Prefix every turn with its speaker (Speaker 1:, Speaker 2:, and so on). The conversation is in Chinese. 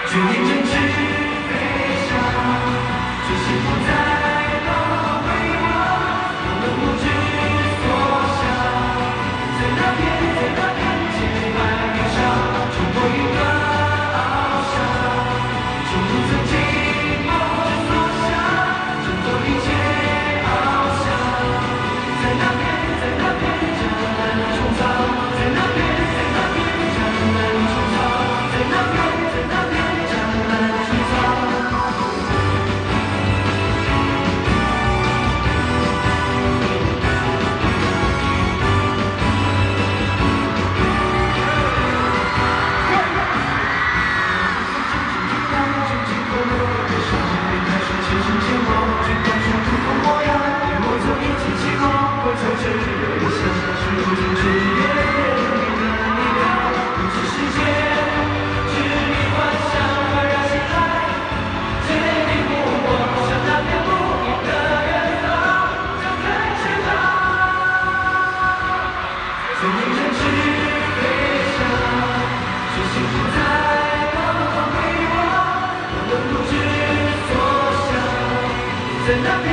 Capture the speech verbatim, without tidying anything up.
Speaker 1: 就沿着纸飞翔，这幸福在脑回望，我们不知所想，在那片在那片洁白云上，冲破一个翱翔，冲入曾经梦之所向，挣脱一切翱翔，在那片在那片湛蓝穹苍，在那片在那片湛蓝穹苍，在那片在那片湛蓝穹苍。在那边。